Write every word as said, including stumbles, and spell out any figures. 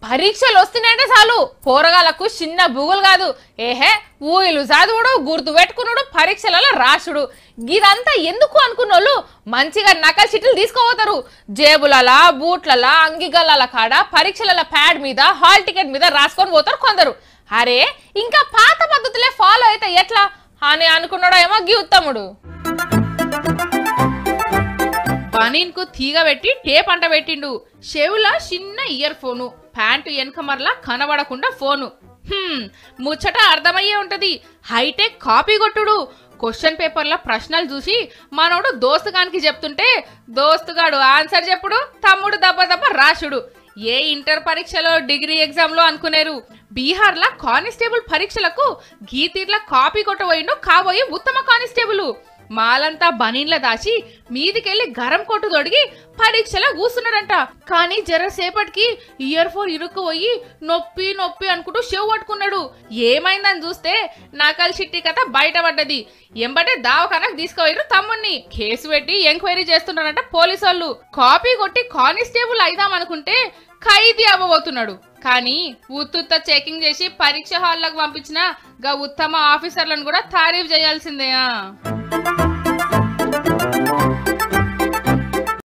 పరీక్షలు వస్తున్నాయంటే చాలు పోరగాలకు చిన్న బుగులు కాదు. ఏహే ఊయిలు చదువుడు, గుర్తు పెట్టుకున్నాడు, పరీక్షలలో రాసుడు. ఇదంతా ఎందుకు అనుకున్నోళ్ళు మంచిగా నకల్ షీట్లు తీసుకోపోతారు. జేబులలా, బూట్లలా, అంగిగల్ల కాడ పరీక్షల ప్యాడ్ మీద, హాల్ టికెట్ మీద రాసుకొని పోతారు కొందరు. అరే ఇంకా పాత పద్ధతులే ఫాలో అయితే ఎట్లా అని అనుకున్నాడో ఏమో గీ ఉత్తముడు. బనీన్ కు తీగ పెట్టి టేప్ అంట పెట్టిండు. చెవుల చిన్న ఇయర్ ఫోను, ప్యాంటు వెనకమర్లా కనబడకుండా ఫోను. హ్మ్ ముచ్చట అర్థమయ్యే ఉంటది. హైటెక్ కాపీ కొట్టుడు. క్వశ్చన్ పేపర్ల ప్రశ్నలు చూసి మనోడు దోస్తుగానికి చెప్తుంటే దోస్తుగాడు ఆన్సర్ చెప్పుడు, తమ్ముడు దెబ్బ దెబ్బ రాసుడు. ఏ ఇంటర్ పరీక్షలో, డిగ్రీ ఎగ్జామ్ లో అనుకునేరు బీహార్ లా కానిస్టేబుల్ పరీక్షలకు గీతీర్ల కాపీ కొట్టబోయిండు కాబోయే ఉత్తమ కానిస్టేబుల్. మాలంతా బనీన్ల దాచి మీదికెళ్లి గరం కొట్టు తొడిగి పరీక్షలో కూర్చున్నాడంట. కానీ జరసేపటికి ఇయర్ ఫోన్ ఇరుక్కుపోయి నొప్పి నొప్పి అనుకుంటూ చెవు పట్టుకున్నాడు. ఏమైందని చూస్తే నకల్ చిట్టి కథ బయటపడ్డది. ఎంబటే దావఖానకు తీసుకుపోయారు తమ్ముణ్ణి. కేసు పెట్టి ఎంక్వైరీ చేస్తున్నారంట పోలీసు వాళ్ళు. కాపీ కొట్టి కానిస్టేబుల్ అయిదామనుకుంటే ఖైదీ అవ్వబోతున్నాడు. కానీ ఉత్తుత్త చెకింగ్ చేసి పరీక్ష హాల్లకు పంపించిన గా ఉత్తమ ఆఫీసర్లను కూడా తారీఫ్ చేయాల్సిందేయా.